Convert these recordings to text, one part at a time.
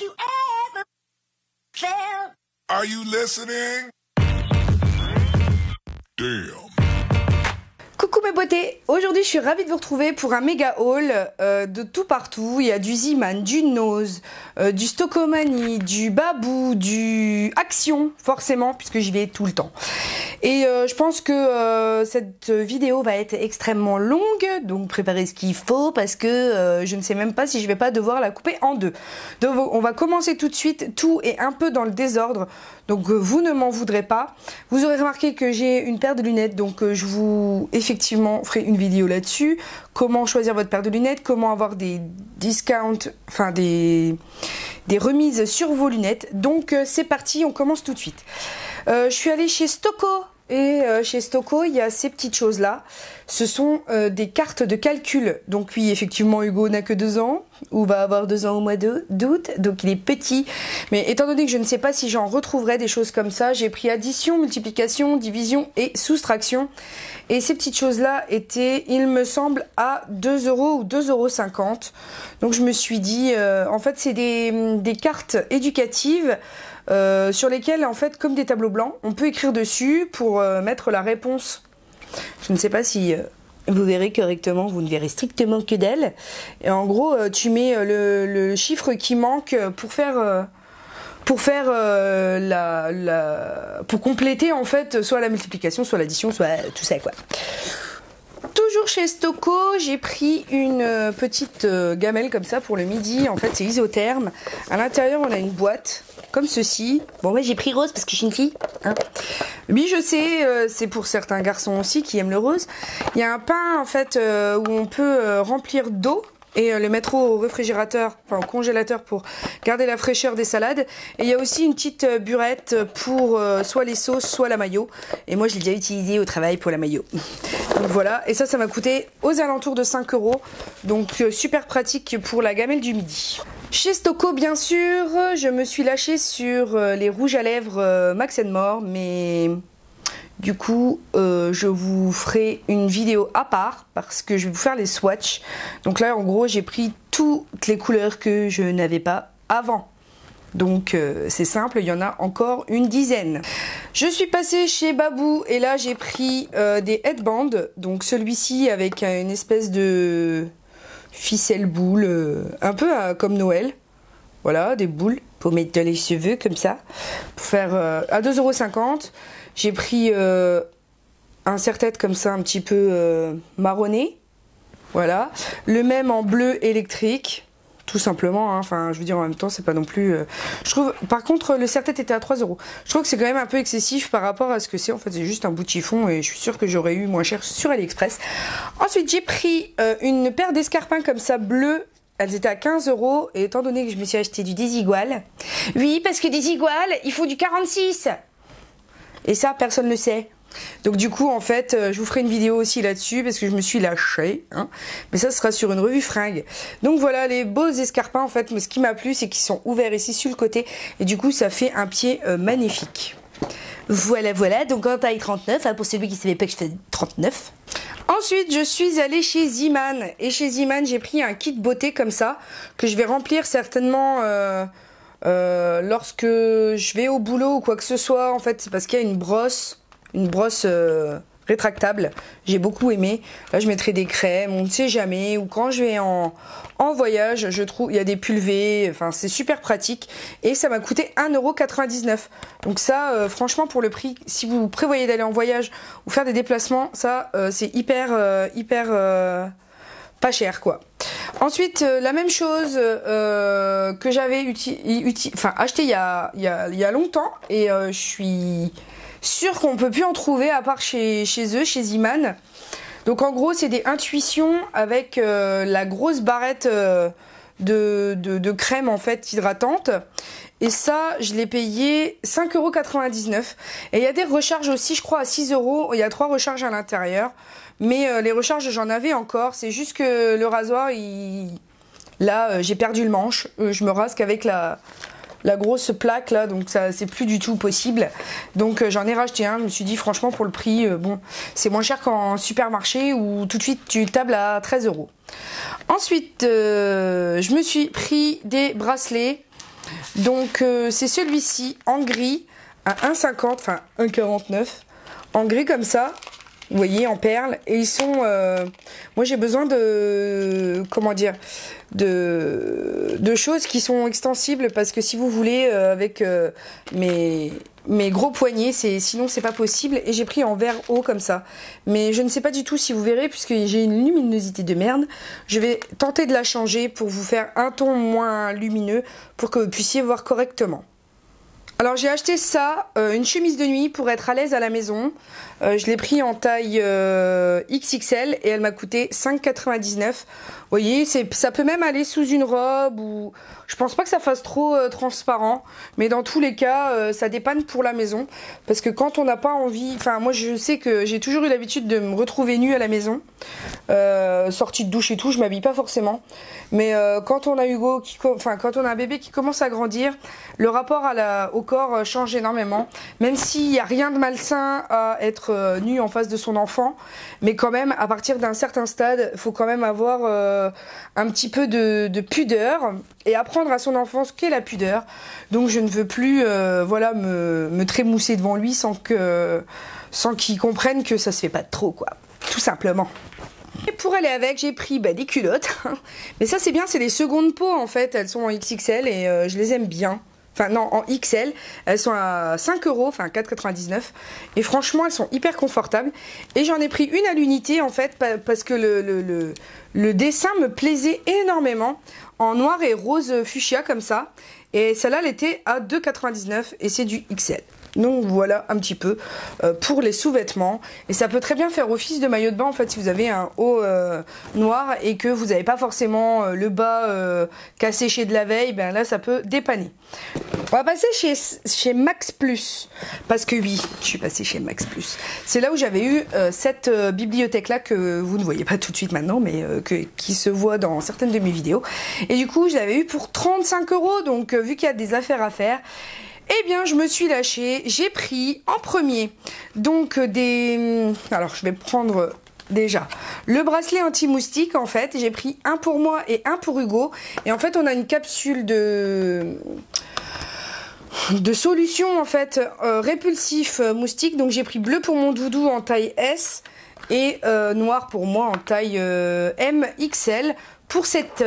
you ever felt. Are you listening? Damn. Coucou mes beautés, aujourd'hui je suis ravie de vous retrouver pour un méga haul de tout partout. Il y a du Z-Man, du Nose, du Stockomanie, du Babou, du Action forcément puisque j'y vais tout le temps. Et je pense que cette vidéo va être extrêmement longue, donc préparez ce qu'il faut parce que je ne sais même pas si je vais pas devoir la couper en deux. Donc on va commencer tout de suite, tout est un peu dans le désordre, donc vous ne m'en voudrez pas. Vous aurez remarqué que j'ai une paire de lunettes, donc je vous effectivement ferai une vidéo là-dessus. Comment choisir votre paire de lunettes, comment avoir des discounts, enfin des remises sur vos lunettes. Donc c'est parti, on commence tout de suite. Je suis allée chez Stocko. Et chez Stocko, il y a ces petites choses-là. Ce sont des cartes de calcul. Donc oui, effectivement, Hugo n'a que 2 ans, ou va avoir 2 ans au mois d'août, donc il est petit. Mais étant donné que je ne sais pas si j'en retrouverai des choses comme ça, j'ai pris addition, multiplication, division et soustraction. Et ces petites choses-là étaient, il me semble, à 2 € ou 2,50 €. Donc je me suis dit, en fait, c'est des cartes éducatives sur lesquels, en fait, comme des tableaux blancs, on peut écrire dessus pour mettre la réponse. Je ne sais pas si vous verrez correctement, vous ne verrez strictement que dalle. Et en gros, tu mets le chiffre qui manque pour compléter, en fait, soit la multiplication, soit l'addition, soit tout ça, quoi. Toujours chez Stocko, j'ai pris une petite gamelle comme ça pour le midi. En fait, c'est isotherme. À l'intérieur, on a une boîte comme ceci. Bon, ouais, j'ai pris rose parce que je suis une fille. Hein. Oui, je sais, c'est pour certains garçons aussi qui aiment le rose. Il y a un pain, en fait, où on peut remplir d'eau et le mettre au réfrigérateur, enfin au congélateur pour garder la fraîcheur des salades. Et il y a aussi une petite burette pour soit les sauces, soit la mayo. Et moi, je l'ai déjà utilisée au travail pour la mayo. Donc voilà, et ça m'a coûté aux alentours de 5 €. Donc super pratique pour la gamelle du midi. Chez Stocko, bien sûr, je me suis lâchée sur les rouges à lèvres Max & More, mais du coup, je vous ferai une vidéo à part parce que je vais vous faire les swatchs. Donc là, en gros, j'ai pris toutes les couleurs que je n'avais pas avant. Donc c'est simple, il y en a encore une dizaine. Je suis passée chez Babou et là j'ai pris des headbands. Donc celui-ci avec une espèce de ficelle boule, un peu comme Noël. Voilà, des boules pour mettre dans les cheveux comme ça. Pour faire à 2,50 €. J'ai pris un serre-tête comme ça un petit peu marronné. Voilà. Le même en bleu électrique. Tout simplement, hein. Enfin, je veux dire, en même temps, c'est pas non plus... Je trouve, par contre, le serre-tête était à 3 €. Je trouve que c'est quand même un peu excessif par rapport à ce que c'est. En fait, c'est juste un bout de chiffon et je suis sûre que j'aurais eu moins cher sur AliExpress. Ensuite, j'ai pris une paire d'escarpins comme ça, bleus. Elles étaient à 15 €. Et étant donné que je me suis acheté du Desigual... Oui, parce que Desigual, il faut du 46. Et ça, personne ne le sait. Donc du coup, en fait, je vous ferai une vidéo aussi là-dessus parce que je me suis lâchée, hein. Mais ça sera sur une revue fringue. Donc voilà, les beaux escarpins, en fait, mais ce qui m'a plu, c'est qu'ils sont ouverts ici sur le côté. Et du coup, ça fait un pied magnifique. Voilà, voilà, donc en taille 39, hein, pour celui qui ne savait pas que je fais 39. Ensuite, je suis allée chez Z-Man. Et chez Z-Man, j'ai pris un kit beauté comme ça, que je vais remplir certainement... lorsque je vais au boulot ou quoi que ce soit. En fait, c'est parce qu'il y a une brosse rétractable. J'ai beaucoup aimé. Là, je mettrai des crèmes, on ne sait jamais. Ou quand je vais en voyage, je trouve il y a des pulvés. Enfin, c'est super pratique. Et ça m'a coûté 1,99 €. Donc ça, franchement, pour le prix, si vous prévoyez d'aller en voyage ou faire des déplacements, ça, c'est hyper pas cher, quoi. Ensuite, la même chose que j'avais acheté il y a longtemps et je suis sûre qu'on peut plus en trouver à part chez eux, chez Z-Man. Donc en gros, c'est des intuitions avec la grosse barrette de crème en fait hydratante. Et ça, je l'ai payé 5,99 €. Et il y a des recharges aussi, je crois, à 6 €. Il y a 3 recharges à l'intérieur. Mais les recharges, j'en avais encore. C'est juste que le rasoir, là, j'ai perdu le manche. Je me rase qu'avec la grosse plaque, là. Donc, ça, c'est plus du tout possible. Donc, j'en ai racheté un. Je me suis dit, franchement, pour le prix, bon, c'est moins cher qu'en supermarché où tout de suite, tu tables à 13 €. Ensuite, je me suis pris des bracelets. Donc c'est celui-ci en gris à 1,50, enfin 1,49 en gris comme ça. Vous voyez, en perles. Et ils sont... moi, j'ai besoin de... Comment dire, de choses qui sont extensibles. Parce que si vous voulez, avec mes gros poignets, sinon, c'est pas possible. Et j'ai pris en verre haut comme ça. Mais je ne sais pas du tout si vous verrez, puisque j'ai une luminosité de merde. Je vais tenter de la changer pour vous faire un ton moins lumineux, pour que vous puissiez voir correctement. Alors j'ai acheté ça, une chemise de nuit pour être à l'aise à la maison. Je l'ai pris en taille XXL et elle m'a coûté 5,99. Vous voyez, ça peut même aller sous une robe ou... Je pense pas que ça fasse trop transparent, mais dans tous les cas, ça dépanne pour la maison. Parce que quand on n'a pas envie... Enfin, moi je sais que j'ai toujours eu l'habitude de me retrouver nue à la maison. Sortie de douche et tout, je m'habille pas forcément. Mais quand on a Hugo, quand on a un bébé qui commence à grandir, le rapport au corps change énormément. Même s'il n'y a rien de malsain à être nu en face de son enfant, mais quand même, à partir d'un certain stade, il faut quand même avoir un petit peu de pudeur et apprendre à son enfant ce qu'est la pudeur. Donc je ne veux plus voilà, me trémousser devant lui sans qu'il comprenne que ça se fait pas trop, quoi. Tout simplement. Et pour aller avec, j'ai pris des culottes. Mais ça, c'est bien, c'est les secondes peaux, en fait. Elles sont en XXL et je les aime bien. Enfin, non, en XL. Elles sont à 5 €, enfin 4,99 €. Et franchement, elles sont hyper confortables. Et j'en ai pris une à l'unité, en fait, parce que le dessin me plaisait énormément. En noir et rose fuchsia, comme ça. Et celle-là, elle était à 2,99 € et c'est du XL. Donc voilà un petit peu pour les sous-vêtements. Et ça peut très bien faire office de maillot de bain en fait si vous avez un haut noir et que vous n'avez pas forcément le bas séché de la veille, ben là ça peut dépanner. On va passer chez Max Plus. Parce que oui, je suis passée chez Max Plus. C'est là où j'avais eu cette bibliothèque-là que vous ne voyez pas tout de suite maintenant, mais qui se voit dans certaines de mes vidéos. Et du coup, je l'avais eu pour 35 €. Donc vu qu'il y a des affaires à faire, eh bien, je me suis lâchée. J'ai pris en premier donc alors, je vais prendre déjà le bracelet anti-moustique. En fait, j'ai pris un pour moi et un pour Hugo. Et en fait, on a une capsule de solution en fait répulsif moustique. Donc, j'ai pris bleu pour mon doudou en taille S et noir pour moi en taille MXL. Pour cet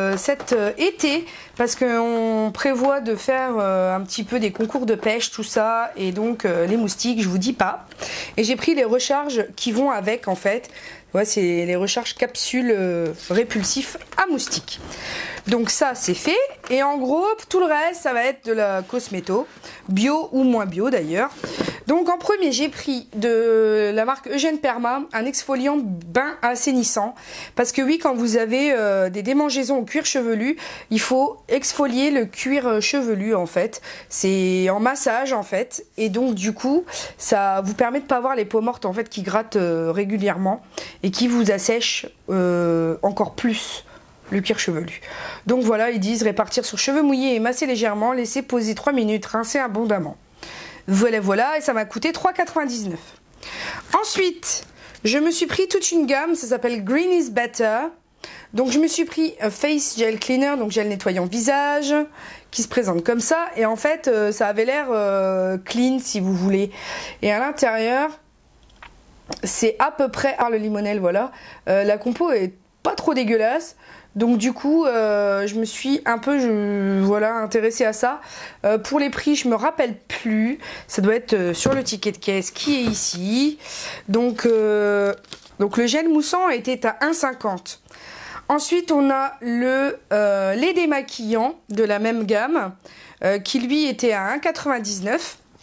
été, parce qu'on prévoit de faire un petit peu des concours de pêche, tout ça, et donc les moustiques, je vous dis pas. Et j'ai pris les recharges qui vont avec, en fait. Ouais, c'est les recharges capsules répulsifs à moustiques. Donc ça, c'est fait. Et en gros, tout le reste, ça va être de la cosméto, bio ou moins bio d'ailleurs. Donc en premier, j'ai pris de la marque Eugène Perma un exfoliant bain assainissant. Parce que oui, quand vous avez des démangeaisons au cuir chevelu, il faut exfolier le cuir chevelu en fait. C'est en massage en fait. Et donc du coup, ça vous permet de pas avoir les peaux mortes en fait qui grattent régulièrement et qui vous assèchent encore plus le cuir chevelu. Donc voilà, ils disent répartir sur cheveux mouillés et masser légèrement, laisser poser 3 minutes, rincer abondamment. Voilà, et ça m'a coûté 3,99 €. Ensuite, je me suis pris toute une gamme, ça s'appelle Green is Better. Donc je me suis pris un Face Gel Cleaner, donc gel nettoyant visage, qui se présente comme ça. Et en fait, ça avait l'air clean si vous voulez. Et à l'intérieur, c'est à peu près... Ah, le limonel, voilà. La compo est pas trop dégueulasse. Donc du coup, je me suis un peu intéressée à ça. Pour les prix, je me rappelle plus. Ça doit être sur le ticket de caisse qui est ici. Donc le gel moussant était à 1,50 €. Ensuite, on a le lait démaquillant de la même gamme qui lui était à 1,99 €.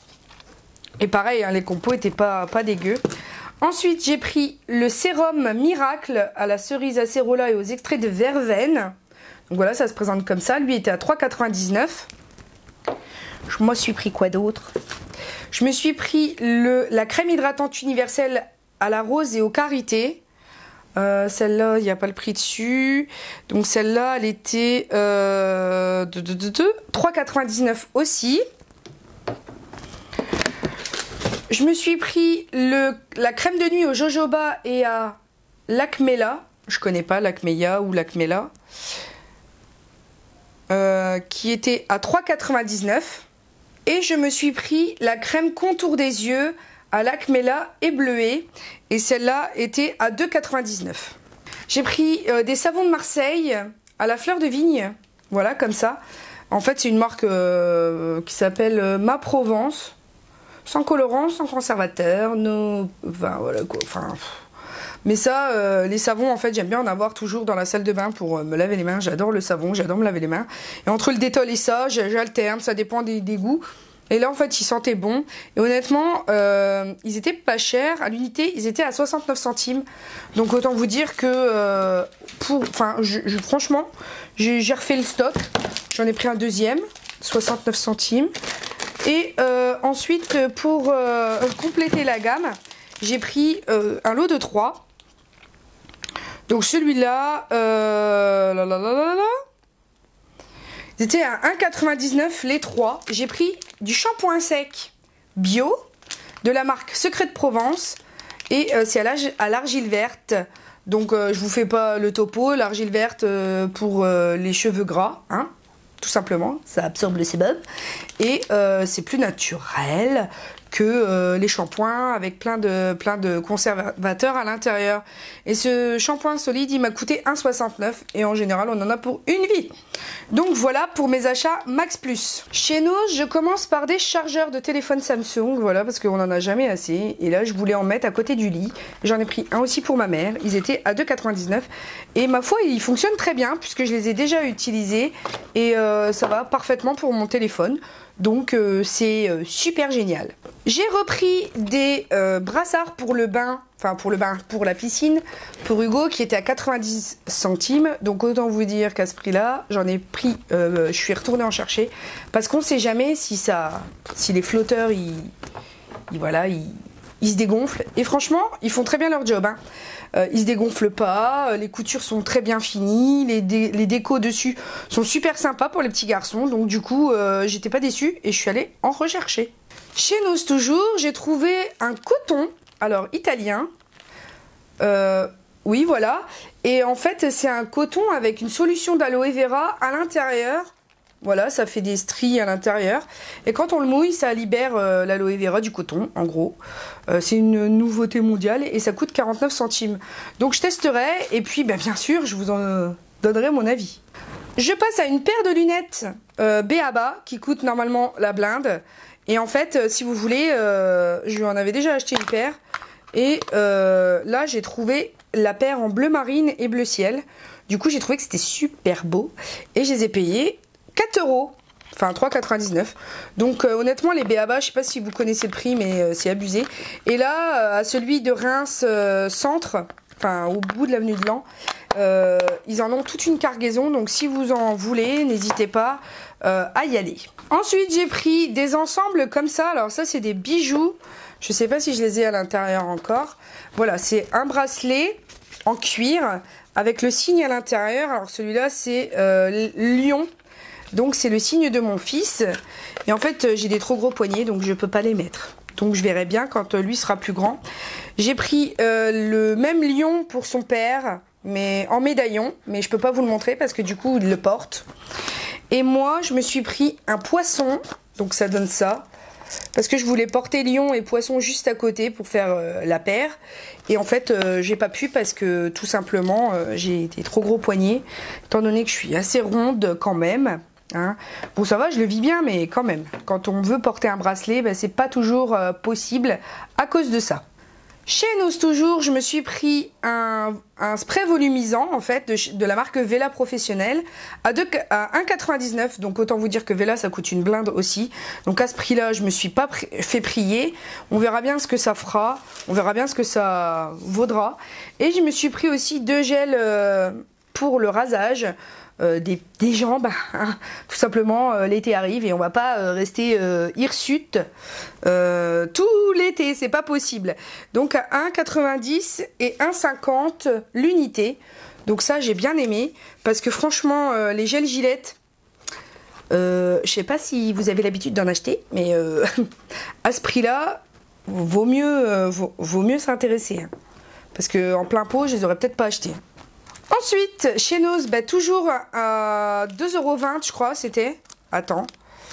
Et pareil, hein, les compos étaient pas dégueux. Ensuite, j'ai pris le sérum Miracle à la cerise acérola et aux extraits de verveine. Donc voilà, ça se présente comme ça. Lui était à 3,99 €. Je me suis pris quoi d'autre? Je me suis pris la crème hydratante universelle à la rose et aux karités. Celle-là, il n'y a pas le prix dessus. Donc celle-là, elle était 3,99 € aussi. Je me suis pris la crème de nuit au jojoba et à l'Acmela. Je connais pas l'Acmeya ou l'Acmela. qui était à 3,99 €. Et je me suis pris la crème contour des yeux à Lacmela et bleuet. Et celle-là était à 2,99 €. J'ai pris des savons de Marseille à la fleur de vigne. Voilà, comme ça. En fait, c'est une marque qui s'appelle Ma Provence. Sans colorant, sans conservateur. Enfin, voilà quoi. Enfin... Mais ça, les savons, en fait, j'aime bien en avoir toujours dans la salle de bain pour me laver les mains. J'adore le savon, j'adore me laver les mains. Et entre le détol et ça, j'alterne, ça dépend des goûts. Et là, en fait, ils sentaient bon. Et honnêtement, ils étaient pas chers. À l'unité, ils étaient à 69 centimes. Donc, autant vous dire que, franchement, j'ai refait le stock. J'en ai pris un deuxième, 69 centimes. Et ensuite, pour compléter la gamme, j'ai pris un lot de 3. Donc celui-là, c'était à 1,99 € les 3. J'ai pris du shampoing sec bio de la marque Secret de Provence. Et c'est à l'argile verte. Donc je vous fais pas le topo. L'argile verte pour les cheveux gras, hein, tout simplement. Ça absorbe le sébum. Et c'est plus naturel que les shampoings avec plein de conservateurs à l'intérieur. Et ce shampoing solide, il m'a coûté 1,69 € et en général, on en a pour une vie. Donc voilà pour mes achats Max Plus. Chez nous, je commence par des chargeurs de téléphone Samsung, voilà, parce qu'on n'en a jamais assez. Et là, je voulais en mettre à côté du lit. J'en ai pris un aussi pour ma mère. Ils étaient à 2,99 €. Et ma foi, ils fonctionnent très bien puisque je les ai déjà utilisés. Et ça va parfaitement pour mon téléphone. Donc c'est super génial. J'ai repris des brassards pour le bain, pour la piscine, pour Hugo, qui était à 90 centimes. Donc autant vous dire qu'à ce prix-là, j'en ai pris, je suis retournée en chercher, parce qu'on ne sait jamais si les flotteurs, ils se dégonflent. Et franchement, ils font très bien leur job, hein. Ils se dégonflent pas, les coutures sont très bien finies, les décos dessus sont super sympas pour les petits garçons. Donc du coup, j'étais pas déçue et je suis allée en rechercher. Chez nous toujours, j'ai trouvé un coton, alors italien. Oui, voilà. Et en fait, c'est un coton avec une solution d'aloe vera à l'intérieur. Voilà, ça fait des stries à l'intérieur. Et quand on le mouille, ça libère l'aloe vera du coton, en gros. C'est une nouveauté mondiale et ça coûte 49 centimes. Donc je testerai et puis bien sûr, je vous en donnerai mon avis. Je passe à une paire de lunettes B.A.B.A. qui coûte normalement la blinde. Et en fait, si vous voulez, je lui en avais déjà acheté une paire. Et là, j'ai trouvé la paire en bleu marine et bleu ciel. Du coup, j'ai trouvé que c'était super beau. Et je les ai payés 4 €, enfin 3,99 €. Donc honnêtement, les B.A.B.A, je sais pas si vous connaissez le prix, mais c'est abusé. Et là, à celui de Reims centre, enfin au bout de l'avenue de Laon, ils en ont toute une cargaison. Donc si vous en voulez, n'hésitez pas à y aller. Ensuite, j'ai pris des ensembles comme ça. Alors ça, c'est des bijoux. Je sais pas si je les ai à l'intérieur encore. Voilà, c'est un bracelet en cuir avec le signe à l'intérieur. Alors celui-là, c'est lion. Donc c'est le signe de mon fils. Et en fait, j'ai des trop gros poignets, donc je peux pas les mettre. Donc je verrai bien quand lui sera plus grand. J'ai pris le même lion pour son père, mais en médaillon. Mais je peux pas vous le montrer parce que du coup, il le porte. Et moi, je me suis pris un poisson. Donc ça donne ça. Parce que je voulais porter lion et poisson juste à côté pour faire la paire. Et en fait, j'ai pas pu parce que tout simplement, j'ai des trop gros poignets. Étant donné que je suis assez ronde quand même. Hein. Bon, ça va, je le vis bien, mais quand même, quand on veut porter un bracelet, ben, c'est pas toujours possible à cause de ça. Chez nous toujours, je me suis pris un spray volumisant en fait de la marque Vela Professionnelle à 1,99 €. Donc autant vous dire que Vela ça coûte une blinde aussi. Donc à ce prix-là, je me suis pas fait prier. On verra bien ce que ça fera, on verra bien ce que ça vaudra. Et je me suis pris aussi 2 gels pour le rasage. Des jambes, hein. Tout simplement l'été arrive et on va pas rester hirsute tout l'été, c'est pas possible. Donc à 1,90 € et 1,50 € l'unité. Donc ça j'ai bien aimé parce que franchement les gels Gillette, je sais pas si vous avez l'habitude d'en acheter, mais à ce prix-là vaut mieux s'intéresser, hein. Parce que en plein pot je les aurais peut-être pas achetés. Ensuite, chez Nose, bah, toujours à 2,20 € je crois, c'était. Attends.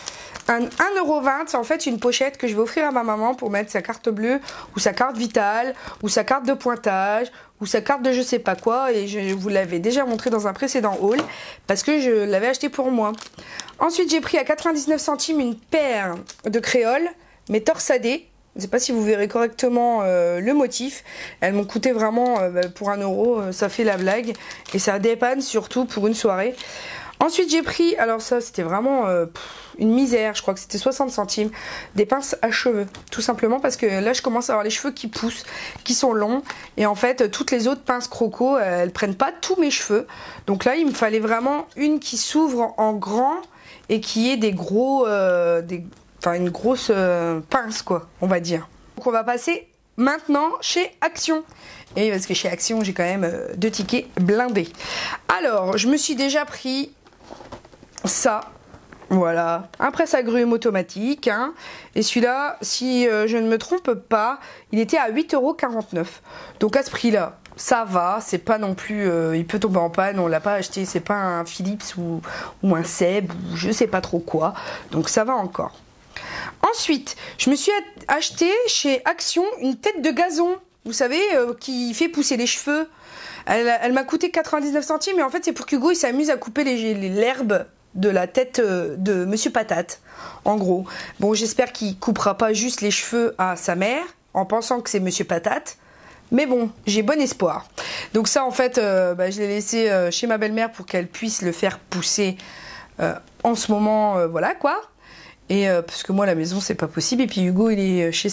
1,20 €, c'est en fait une pochette que je vais offrir à ma maman pour mettre sa carte bleue ou sa carte vitale ou sa carte de pointage ou sa carte de je sais pas quoi, et je vous l'avais déjà montré dans un précédent haul parce que je l'avais acheté pour moi. Ensuite, j'ai pris à 99 centimes une paire de créoles mais torsadées. Je ne sais pas si vous verrez correctement le motif. Elles m'ont coûté vraiment pour 1 €, ça fait la blague et ça dépanne surtout pour une soirée. Ensuite, j'ai pris, alors ça c'était vraiment une misère, je crois que c'était 60 centimes, des pinces à cheveux. Tout simplement parce que là je commence à avoir les cheveux qui poussent, qui sont longs. Et en fait, toutes les autres pinces croco, elles prennent pas tous mes cheveux. Donc là, il me fallait vraiment une qui s'ouvre en grand et qui ait des gros, enfin une grosse pince quoi, on va dire. Donc on va passer maintenant chez Action. Et parce que chez Action, j'ai quand même 2 tickets blindés. Alors, je me suis déjà pris ça, voilà, un presse-agrumes automatique, hein. Et celui-là, si je ne me trompe pas, il était à 8,49 €. Donc à ce prix-là, ça va, c'est pas non plus, il peut tomber en panne, on l'a pas acheté, c'est pas un Philips ou un Seb ou je sais pas trop quoi, donc ça va encore. Ensuite, je me suis acheté chez Action une tête de gazon, vous savez, qui fait pousser les cheveux. Elle m'a coûté 99 centimes, mais en fait c'est pour qu'Hugo il s'amuse à couper l'herbe de la tête de Monsieur Patate, en gros. Bon, j'espère qu'il coupera pas juste les cheveux à sa mère, en pensant que c'est Monsieur Patate. Mais bon, j'ai bon espoir. Donc ça, en fait, je l'ai laissé chez ma belle-mère pour qu'elle puisse le faire pousser en ce moment, voilà quoi. Et parce que moi, à la maison, c'est pas possible. Et puis Hugo, il est chez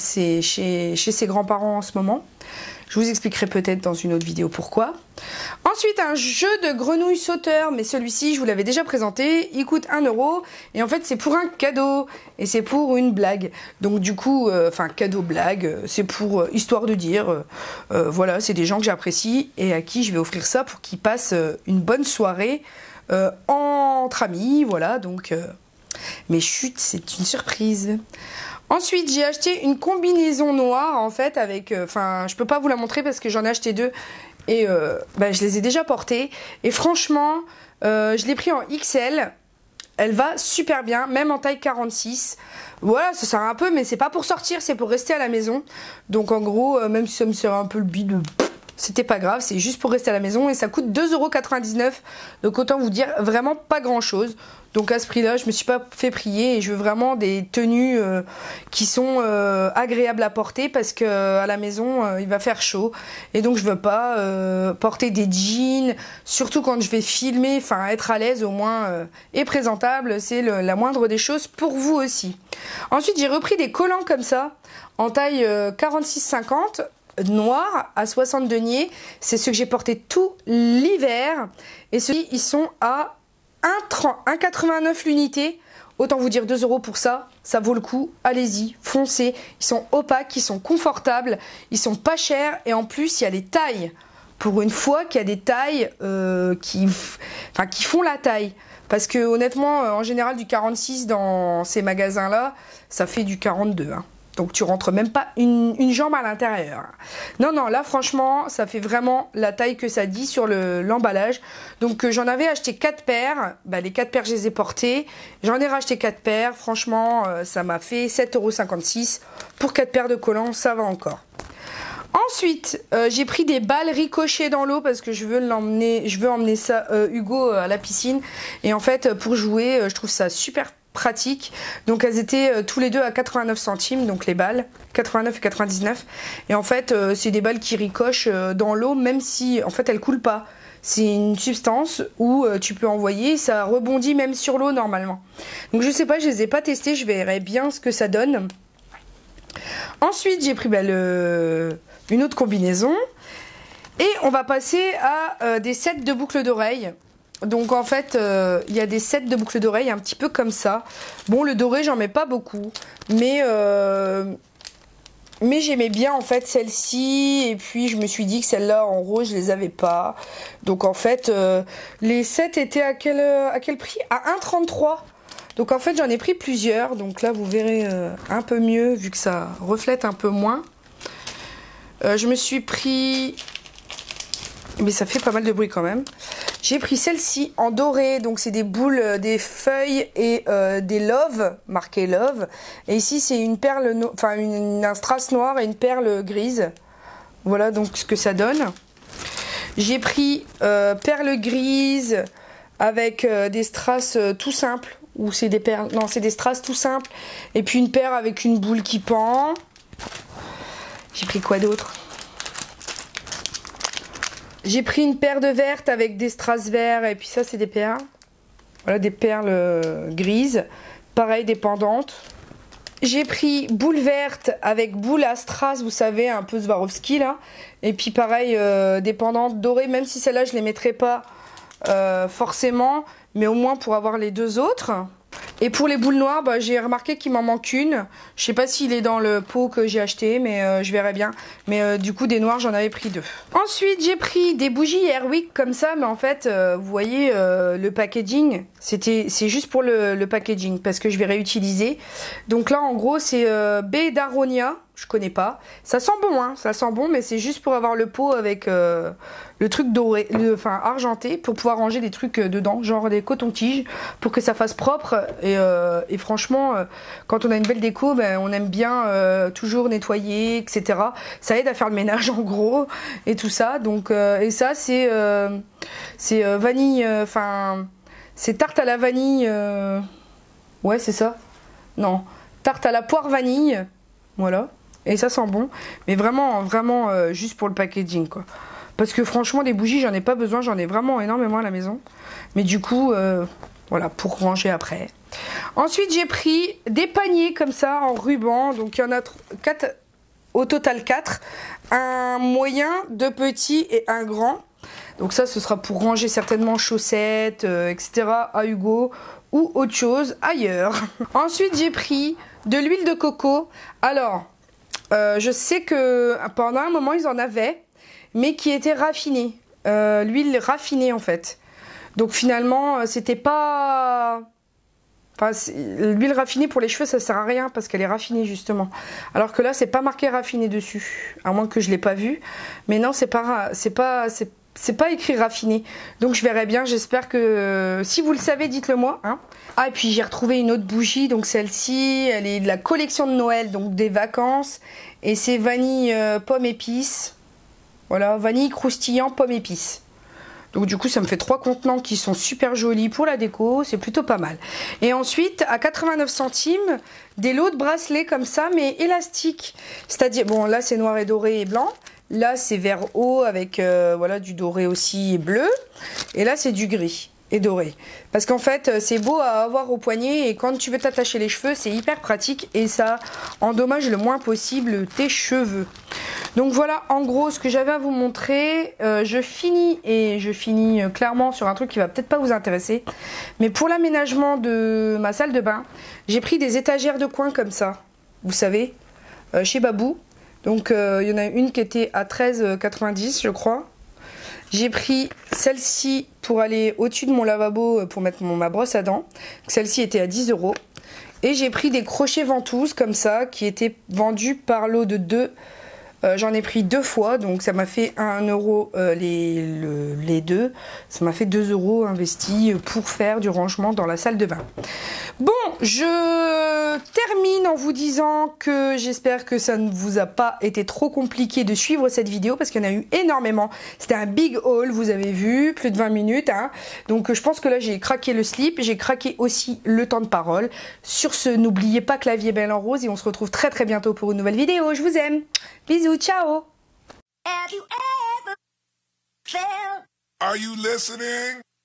ses grands-parents en ce moment. Je vous expliquerai peut-être dans une autre vidéo pourquoi. Ensuite, un jeu de grenouilles sauteurs, mais celui-ci, je vous l'avais déjà présenté, il coûte 1 €, et en fait, c'est pour un cadeau, et c'est pour une blague. Donc du coup, enfin, cadeau-blague, c'est pour, histoire de dire, voilà, c'est des gens que j'apprécie, et à qui je vais offrir ça pour qu'ils passent une bonne soirée entre amis, voilà, donc... mais chut, c'est une surprise. Ensuite, j'ai acheté une combinaison noire en fait avec, enfin, je peux pas vous la montrer parce que j'en ai acheté 2 et je les ai déjà portées. Et franchement, je l'ai pris en XL. Elle va super bien, même en taille 46. Voilà, ça sert un peu, mais c'est pas pour sortir, c'est pour rester à la maison. Donc en gros, même si ça me sert un peu le bide, c'était pas grave, c'est juste pour rester à la maison et ça coûte 2,99 €. Donc autant vous dire, vraiment pas grand chose. Donc à ce prix-là, je me suis pas fait prier et je veux vraiment des tenues qui sont agréables à porter parce que à la maison, il va faire chaud. Et donc je veux pas porter des jeans, surtout quand je vais filmer, enfin être à l'aise au moins et présentable, c'est la moindre des choses pour vous aussi. Ensuite, j'ai repris des collants comme ça, en taille 46-50. Noir à 60 deniers, c'est ceux que j'ai porté tout l'hiver et ceux-ci ils sont à 1,89 l'unité. Autant vous dire 2 € pour ça, ça vaut le coup, allez-y, foncez, ils sont opaques, ils sont confortables, ils sont pas chers et en plus il y a les tailles, pour une fois qu'il y a des tailles qui font la taille. Parce que honnêtement, en général du 46 dans ces magasins là, ça fait du 42 hein. Donc tu rentres même pas une jambe à l'intérieur. Non, non, là franchement, ça fait vraiment la taille que ça dit sur l'emballage. Donc j'en avais acheté 4 paires. Bah, les 4 paires, je les ai portées. J'en ai racheté 4 paires. Franchement, ça m'a fait 7,56 € pour 4 paires de collants. Ça va encore. Ensuite, j'ai pris des balles ricochées dans l'eau parce que je veux emmener ça, Hugo à la piscine. Et en fait, pour jouer, je trouve ça super pratique. Donc elles étaient tous les deux à 89 centimes, donc les balles, 89 et 99. Et en fait, c'est des balles qui ricochent dans l'eau, même si en fait elles coulent pas. C'est une substance où tu peux envoyer, ça rebondit même sur l'eau normalement. Donc je sais pas, je les ai pas testées, je verrai bien ce que ça donne. Ensuite, j'ai pris une autre combinaison. Et on va passer à des sets de boucles d'oreilles. Donc en fait, il y a des sets de boucles d'oreilles un petit peu comme ça. Bon, le doré, j'en mets pas beaucoup. Mais j'aimais bien en fait celle-ci. Et puis je me suis dit que celle-là en rose, je les avais pas. Donc en fait, les sets étaient à quel prix? À 1,33 €. Donc en fait, j'en ai pris plusieurs. Donc là, vous verrez un peu mieux vu que ça reflète un peu moins. Je me suis pris Mais ça fait pas mal de bruit quand même. J'ai pris celle-ci en doré, donc c'est des boules, des feuilles et des love, marqué love. Et ici c'est une perle, enfin un strass noir et une perle grise. Voilà donc ce que ça donne. J'ai pris perle grise avec des strass tout simples. Ou c'est des perles, non c'est des strass tout simples. Et puis une perle avec une boule qui pend. J'ai pris quoi d'autre? J'ai pris une paire de vertes avec des strass verts et puis ça c'est des perles. Voilà des perles grises. Pareil des pendantes. J'ai pris boule verte avec boule à strass, vous savez, un peu Swarovski là. Et puis pareil des pendantes dorées, même si celle-là je les mettrai pas forcément. Mais au moins pour avoir les deux autres. Et pour les boules noires, bah, j'ai remarqué qu'il m'en manque une. Je sais pas s'il est dans le pot que j'ai acheté, mais je verrai bien. Mais du coup, des noirs, j'en avais pris 2. Ensuite, j'ai pris des bougies Airwick comme ça, mais en fait, vous voyez, le packaging, c'est juste pour le packaging, parce que je vais réutiliser. Donc là, en gros, c'est baie d'Aronia. Je connais pas. Ça sent bon, hein. Ça sent bon, mais c'est juste pour avoir le pot avec le truc doré, enfin argenté, pour pouvoir ranger des trucs dedans, genre des cotons-tiges, pour que ça fasse propre. Et franchement, quand on a une belle déco, ben, on aime bien toujours nettoyer, etc. Ça aide à faire le ménage en gros et tout ça. Donc et ça c'est vanille, enfin c'est tarte à la vanille. Ouais, c'est ça. Non, tarte à la poire vanille. Voilà. Et ça sent bon, mais vraiment juste pour le packaging quoi. Parce que franchement des bougies j'en ai pas besoin, j'en ai vraiment énormément à la maison. Mais du coup voilà, pour ranger après. Ensuite j'ai pris des paniers comme ça en ruban, donc il y en a 4, au total 4. Un moyen, 2 petits et un grand. Donc ça ce sera pour ranger certainement chaussettes, etc. à Hugo ou autre chose ailleurs. Ensuite j'ai pris de l'huile de coco. Alors je sais que pendant un moment ils en avaient, mais qui était raffinée, l'huile raffinée en fait. Donc finalement c'était pas, enfin l'huile raffinée pour les cheveux ça sert à rien parce qu'elle est raffinée justement. Alors que là c'est pas marqué raffiné dessus, à moins que je l'ai pas vu. Mais non c'est pas écrit raffiné. Donc je verrai bien, j'espère que si vous le savez dites-le moi hein. Ah et puis j'ai retrouvé une autre bougie, donc celle-ci elle est de la collection de Noël, donc des vacances, et c'est vanille pomme épice. Voilà, vanille croustillant pomme épice. Donc du coup ça me fait 3 contenants qui sont super jolis pour la déco, c'est plutôt pas mal. Et ensuite à 89 centimes des lots de bracelets comme ça mais élastiques. C'est-à-dire, bon là c'est noir et doré et blanc. Là c'est vert eau avec voilà, du doré aussi et bleu. Et là c'est du gris et doré. Parce qu'en fait c'est beau à avoir au poignet et quand tu veux t'attacher les cheveux c'est hyper pratique et ça endommage le moins possible tes cheveux. Donc voilà en gros ce que j'avais à vous montrer. Je finis clairement sur un truc qui va peut-être pas vous intéresser. Mais pour l'aménagement de ma salle de bain, j'ai pris des étagères de coin comme ça. Vous savez, chez Babou. Donc il y en a une qui était à 13,90 je crois. J'ai pris celle-ci pour aller au-dessus de mon lavabo pour mettre ma brosse à dents. Celle-ci était à 10 €. Et j'ai pris des crochets ventouses comme ça qui étaient vendus par lot de 2. J'en ai pris 2 fois, donc ça m'a fait 1 € les deux. Ça m'a fait 2 € investis pour faire du rangement dans la salle de bain. Bon, je termine en vous disant que j'espère que ça ne vous a pas été trop compliqué de suivre cette vidéo parce qu'il y en a eu énormément. C'était un big haul, vous avez vu, plus de 20 minutes. Hein. Donc je pense que là j'ai craqué le slip, j'ai craqué aussi le temps de parole. Sur ce, n'oubliez pas que la vie est belle en rose et on se retrouve très très bientôt pour une nouvelle vidéo. Je vous aime. Bisous, ciao. Have you ever felt Are you listening?